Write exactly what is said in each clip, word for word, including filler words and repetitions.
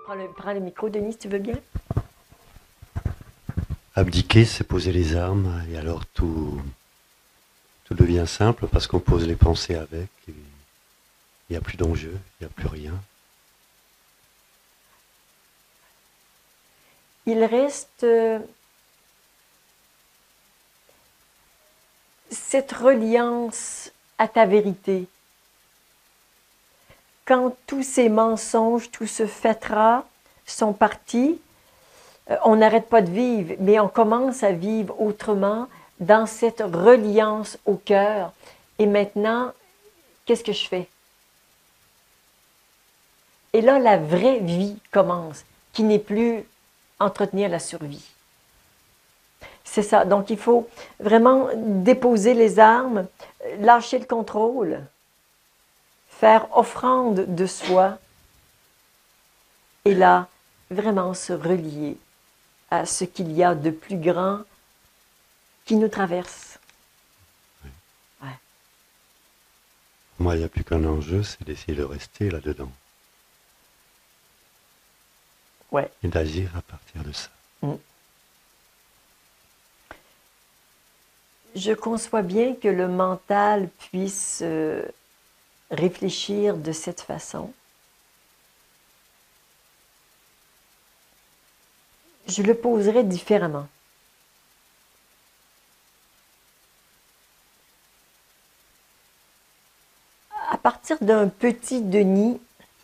Prends le, prends le micro, Denis, si tu veux bien. Abdiquer, c'est poser les armes, et alors tout, tout devient simple parce qu'on pose les pensées avec, et il n'y a plus d'enjeu, il n'y a plus rien. Il reste euh, cette reliance à ta vérité. Quand tous ces mensonges, tout ce fatras sont partis, euh, on n'arrête pas de vivre, mais on commence à vivre autrement dans cette reliance au cœur. Et maintenant, qu'est-ce que je fais? Et là, la vraie vie commence, qui n'est plus entretenir la survie. C'est ça. Donc, il faut vraiment déposer les armes, lâcher le contrôle, faire offrande de soi, et là, vraiment se relier à ce qu'il y a de plus grand qui nous traverse. Ouais. Moi, il n'y a plus qu'un enjeu, c'est d'essayer de rester là-dedans. Ouais. Et d'agir à partir de ça. Mm. Je conçois bien que le mental puisse euh, réfléchir de cette façon. Je le poserai différemment. À partir d'un petit Denis,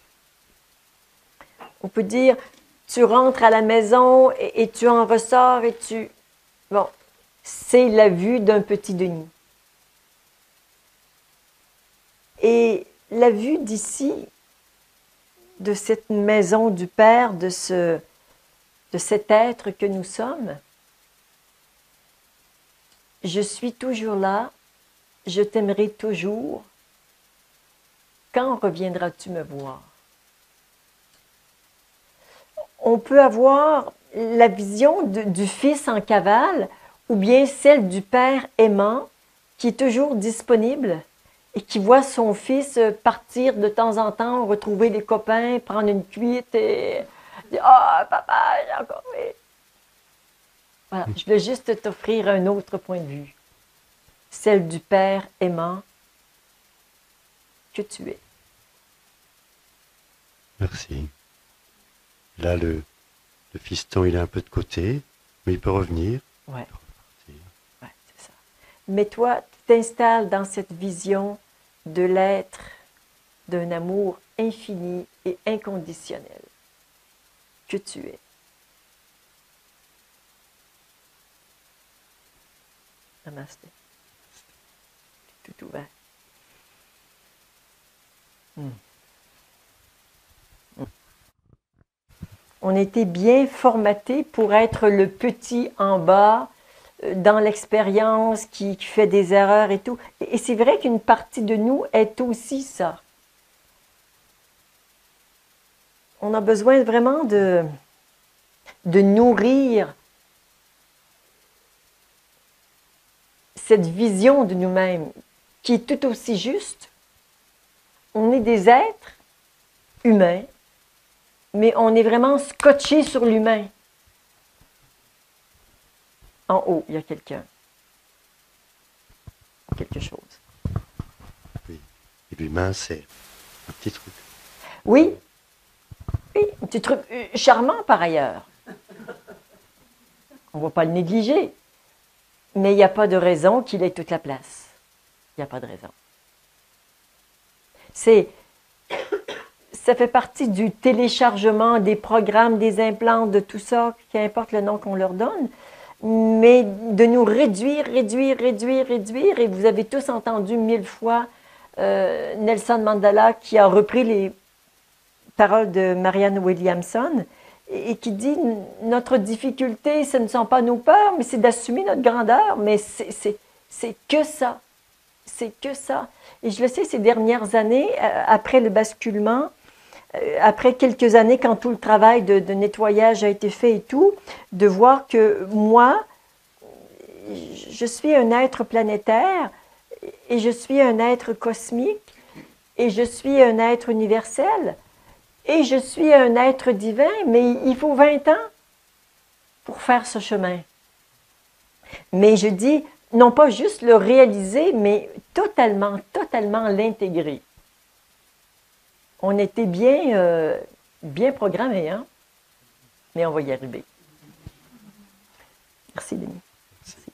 on peut dire, tu rentres à la maison et, et tu en ressors et tu... Bon, c'est la vue d'un petit Denis. Et la vue d'ici, de cette maison du Père, de, ce, de cet être que nous sommes, je suis toujours là, je t'aimerai toujours. Quand reviendras-tu me voir? On peut avoir la vision de, du Fils en cavale ou bien celle du Père aimant qui est toujours disponible et qui voit son fils partir de temps en temps, retrouver les copains, prendre une cuite et dire « Ah, oh, papa, j'ai encore... » Voilà, je veux juste t'offrir un autre point de vue. Celle du Père aimant que tu es. Merci. Là, le, le fiston, il est un peu de côté, mais il peut revenir. Ouais. Il peut repartir. Ouais, c'est ça. Mais toi, tu t'installes dans cette vision de l'être, d'un amour infini et inconditionnel que tu es. Namasté. Tout ouvert. Hmm. Hmm. On était bien formaté pour être le petit en bas, dans l'expérience, qui, qui fait des erreurs et tout. Et, et c'est vrai qu'une partie de nous est aussi ça. On a besoin vraiment de, de nourrir cette vision de nous-mêmes qui est tout aussi juste. On est des êtres humains, mais on est vraiment scotché sur l'humain. En haut, il y a quelqu'un. Quelque chose. Oui. Et l'humain, c'est un petit truc. Oui. Oui, un petit truc charmant par ailleurs. On ne va pas le négliger. Mais il n'y a pas de raison qu'il ait toute la place. Il n'y a pas de raison. C'est, ça fait partie du téléchargement des programmes, des implants, de tout ça, qu'importe le nom qu'on leur donne, mais de nous réduire, réduire, réduire, réduire. Et vous avez tous entendu mille fois euh, Nelson Mandela qui a repris les paroles de Marianne Williamson et qui dit « Notre difficulté, ce ne sont pas nos peurs, mais c'est d'assumer notre grandeur. » Mais c'est que ça. C'est que ça. Et je le sais, ces dernières années, euh, après le basculement, euh, après quelques années, quand tout le travail de, de nettoyage a été fait et tout, de voir que moi, je suis un être planétaire et je suis un être cosmique et je suis un être universel. Et je suis un être divin, mais il faut vingt ans pour faire ce chemin. Mais je dis, non pas juste le réaliser, mais totalement, totalement l'intégrer. On était bien, euh, bien programmés, hein? Mais on va y arriver. Merci, Denis. Merci.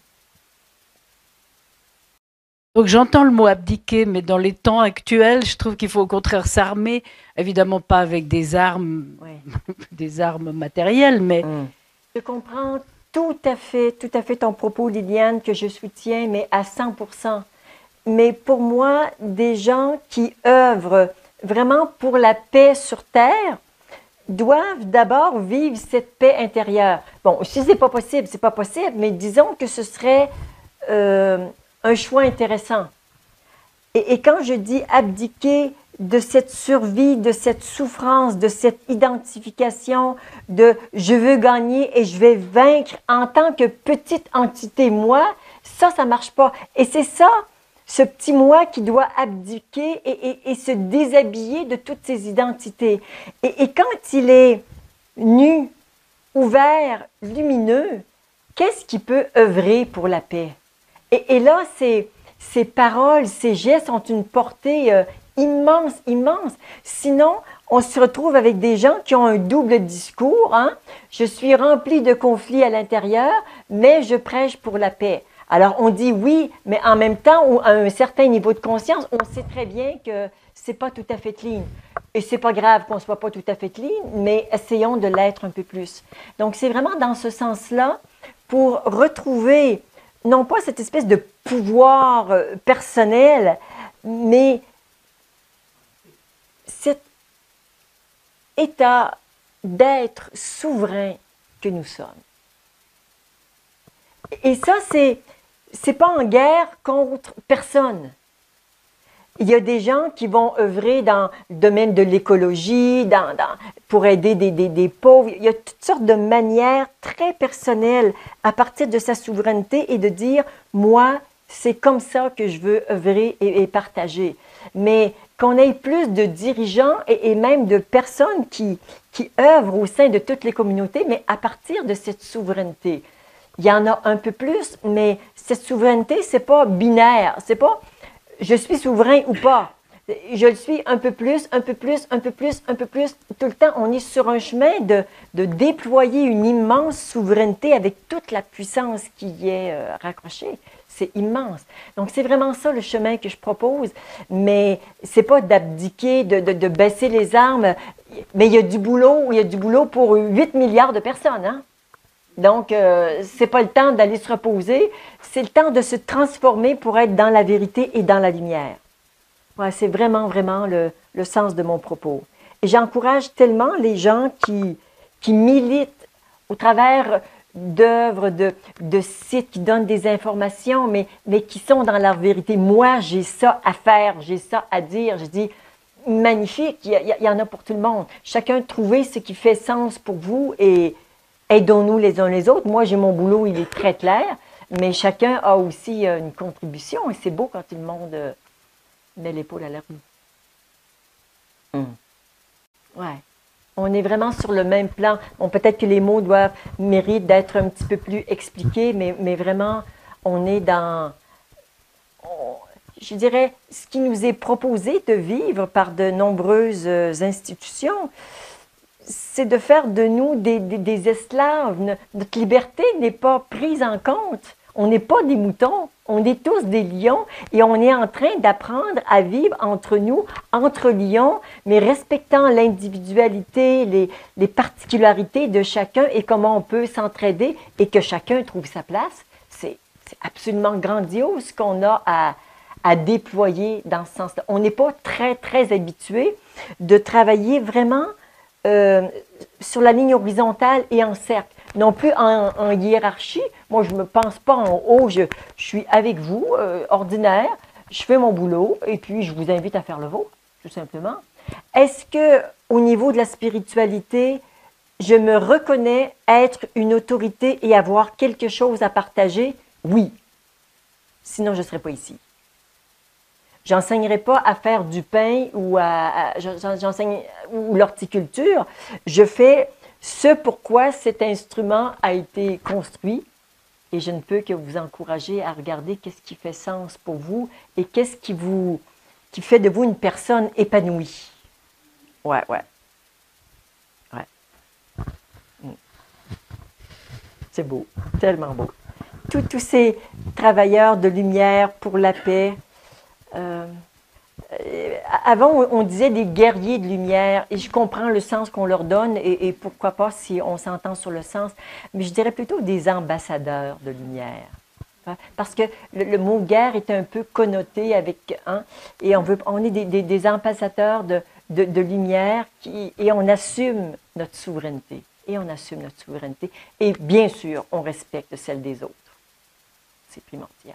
Donc j'entends le mot abdiquer, mais dans les temps actuels, je trouve qu'il faut au contraire s'armer, évidemment pas avec des armes, Oui. des armes matérielles, mais... Mm. Je comprends tout à fait, tout à fait ton propos, Liliane, que je soutiens, mais à cent pour cent. Mais pour moi, des gens qui œuvrent vraiment pour la paix sur Terre doivent d'abord vivre cette paix intérieure. Bon, si c'est pas possible, c'est pas possible, mais disons que ce serait euh, un choix intéressant. Et, et quand je dis abdiquer de cette survie, de cette souffrance, de cette identification, de je veux gagner et je vais vaincre en tant que petite entité moi, ça, ça marche pas. Et c'est ça, ce petit moi qui doit abdiquer et, et, et se déshabiller de toutes ses identités. Et, et quand il est nu, ouvert, lumineux, qu'est-ce qui peut œuvrer pour la paix? Et, et là, ces, ces paroles, ces gestes ont une portée euh, immense, immense. Sinon, on se retrouve avec des gens qui ont un double discours. Hein? Je suis rempli de conflits à l'intérieur, mais je prêche pour la paix. Alors, on dit oui, mais en même temps, à un certain niveau de conscience, on sait très bien que c'est pas tout à fait clean. Et c'est pas grave qu'on soit pas tout à fait clean, mais essayons de l'être un peu plus. Donc, c'est vraiment dans ce sens-là, pour retrouver, non pas cette espèce de pouvoir euh, personnel, mais cet état d'être souverain que nous sommes. Et ça, c'est c'est pas en guerre contre personne. Il y a des gens qui vont œuvrer dans le domaine de l'écologie, dans, dans, pour aider des, des, des pauvres. Il y a toutes sortes de manières très personnelles à partir de sa souveraineté et de dire, moi, c'est comme ça que je veux œuvrer et, et partager. Mais qu'on ait plus de dirigeants et, et même de personnes qui, qui œuvrent au sein de toutes les communautés, mais à partir de cette souveraineté. Il y en a un peu plus, mais cette souveraineté, c'est pas binaire. C'est pas je suis souverain ou pas. Je le suis un peu plus, un peu plus, un peu plus, un peu plus. Tout le temps, on est sur un chemin de, de déployer une immense souveraineté avec toute la puissance qui y est euh, raccrochée. C'est immense. Donc, c'est vraiment ça le chemin que je propose. Mais c'est pas d'abdiquer, de, de, de baisser les armes. Mais il y a du boulot, il y a du boulot pour huit milliards de personnes, hein? Donc, euh, c'est pas le temps d'aller se reposer, c'est le temps de se transformer pour être dans la vérité et dans la lumière. Ouais, c'est vraiment, vraiment le, le sens de mon propos. Et j'encourage tellement les gens qui, qui militent au travers d'œuvres, de, de sites qui donnent des informations, mais, mais qui sont dans leur vérité. Moi, j'ai ça à faire, j'ai ça à dire. Je dis, magnifique, il y, il y en a pour tout le monde. Chacun trouver ce qui fait sens pour vous et aidons-nous les uns les autres. Moi, j'ai mon boulot, il est très clair, mais chacun a aussi une contribution et c'est beau quand tout le monde met l'épaule à la roue. Mm. Ouais. On est vraiment sur le même plan. Bon, peut-être que les mots doivent méritent d'être un petit peu plus expliqués, mais, mais vraiment, on est dans, on, je dirais, ce qui nous est proposé de vivre par de nombreuses institutions, c'est de faire de nous des, des, des esclaves. Notre liberté n'est pas prise en compte. On n'est pas des moutons, on est tous des lions et on est en train d'apprendre à vivre entre nous, entre lions, mais respectant l'individualité, les, les particularités de chacun et comment on peut s'entraider et que chacun trouve sa place. C'est absolument grandiose ce qu'on a à, à déployer dans ce sens-là. On n'est pas très, très habitué de travailler vraiment Euh, sur la ligne horizontale et en cercle, non plus en, en hiérarchie. Moi, je ne me pense pas en haut, je, je suis avec vous, euh, ordinaire, je fais mon boulot et puis je vous invite à faire le vôtre, tout simplement. Est-ce que, au niveau de la spiritualité, je me reconnais être une autorité et avoir quelque chose à partager? Oui. Sinon, je ne serais pas ici. j'enseignerai pas à faire du pain ou à, à j'enseigne ou l'horticulture. Je fais ce pourquoi cet instrument a été construit et je ne peux que vous encourager à regarder qu'est-ce qui fait sens pour vous et qu'est-ce qui vous qui fait de vous une personne épanouie. Ouais, ouais. Ouais. Mm. C'est beau, tellement beau. Tous, tous ces travailleurs de lumière pour la paix. Euh, euh, avant, on disait des guerriers de lumière, et je comprends le sens qu'on leur donne, et, et pourquoi pas si on s'entend sur le sens, mais je dirais plutôt des ambassadeurs de lumière. Parce que le, le mot guerre est un peu connoté avec, hein, et on, veut, on est des, des, des ambassadeurs de, de, de lumière, qui, et on assume notre souveraineté. Et on assume notre souveraineté. Et bien sûr, on respecte celle des autres. C'est primordial.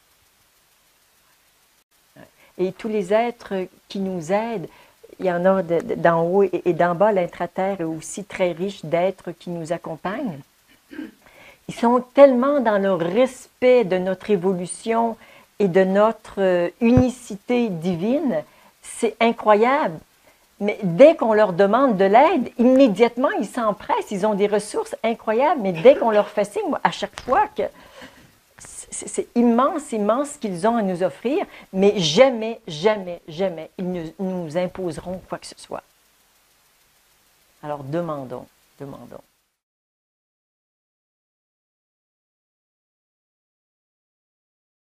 Et tous les êtres qui nous aident, il y en a d'en haut et d'en bas, l'intraterre est aussi très riche d'êtres qui nous accompagnent. Ils sont tellement dans le respect de notre évolution et de notre unicité divine, c'est incroyable. Mais dès qu'on leur demande de l'aide, immédiatement, ils s'empressent. Ils ont des ressources incroyables, mais dès qu'on leur fait signe, à chaque fois que c'est immense, immense ce qu'ils ont à nous offrir, mais jamais, jamais, jamais, ils ne nous imposeront quoi que ce soit. Alors demandons, demandons.